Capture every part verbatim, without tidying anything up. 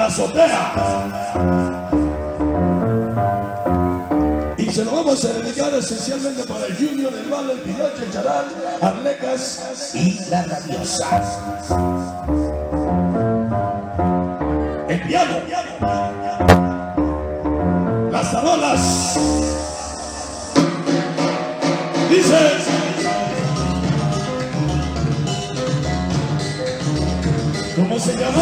la azotea. Y se lo vamos a dedicar esencialmente para el Junior, el Vale, el Pillache, el Charal, Arlecas y la Rabiosa. El piano, las tarolas. Dice: ¿cómo se llama?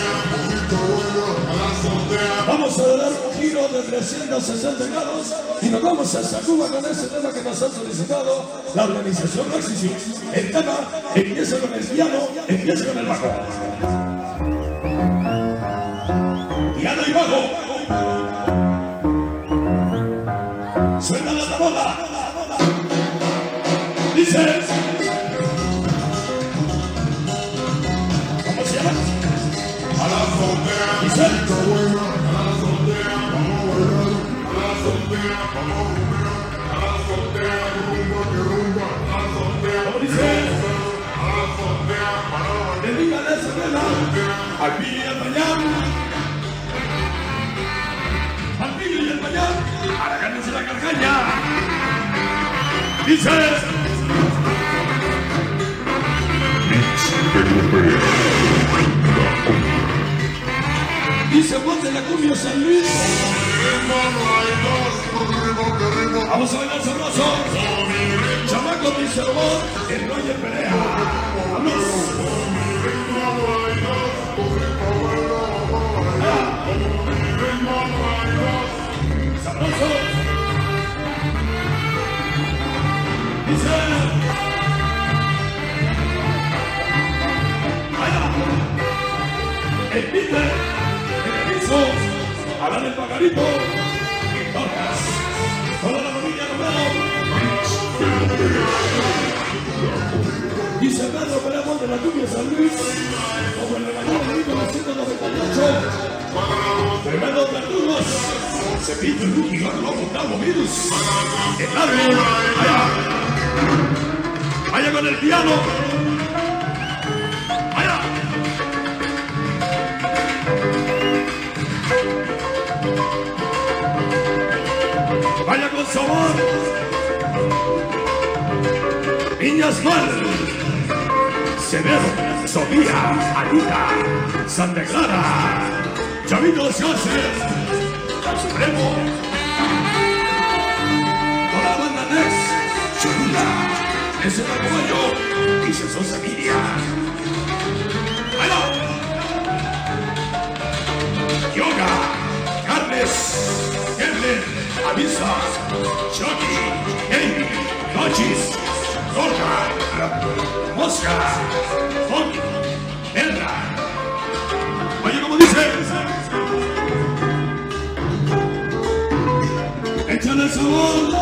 Vamos a dar un giro de trescientos sesenta grados y nos vamos a Cuba con ese tema que nos ha solicitado la organización Maxi. El tema empieza con el piano, empieza con el bajo. Piano y bajo. Suena la tarola. Dice: ¿cómo se llama? A la azotea, Dice: a la azotea, vamos a bailar, a la azotea, vamos a rumbear, a la azotea, rumba que rumba, a la azotea, ¿cómo dice? a la azotea, para bailar. Dedícale esa vela al pillo y al pañal, al pillo y al pañal, a la carne y la carcaña. Dice: dice: ponte la cumbia San Luis. Vamos a bailar sabroso. Chamaco dice robot, el Roger pelea. Vamos. Sabroso. Dice: el pite, el piso, hablan del pajarito, y tocas, toda la familia Romero. Dice Pedro Peremón de la cumbia San Luis, como el rebañado de mil novecientos noventa y ocho, tremendos verdugos, Cepillo, Lucky, Gorloco, Octavo, Virus, el árbol, allá, vaya con el piano, allá. Vaya con sabor. Niñas Mal, Severo, Sofía, Anita, Santa Clara, Chavitos Cáceres, el Supremo, con la banda Next, Cholula, ese es el caballo y Sosa Miria. ¡Vaya! Yoga, Carles, Kevin, Avisa, Chucky, Amy, Nochis, Gorga, Mosca, Fonky, Perra. Oye, como dice: échale el sabor.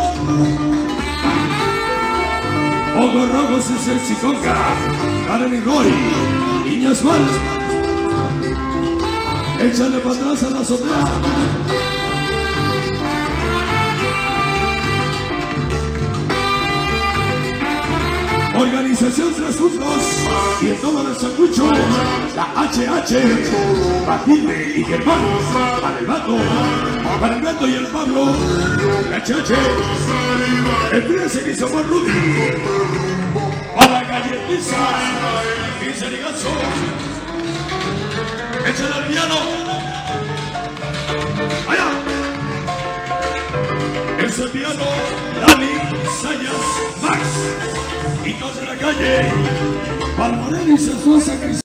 Ojos rojos es el Chiconca, Karen y Roy, Niñas Mal. Échale para atrás a la azotea. Organización Tres Juntos y el toma del sanguicho, la H H, Matilde y Germán, para el Vato, para el Beto y el Pablo, la H H, el Trece y Samuel Rudy, para Galletiza y Serigazo. Échale al piano. Allá. Ese piano, Dani, Sayas, Max. Y todos en la calle. Palmarén y Sensuosa Cristina.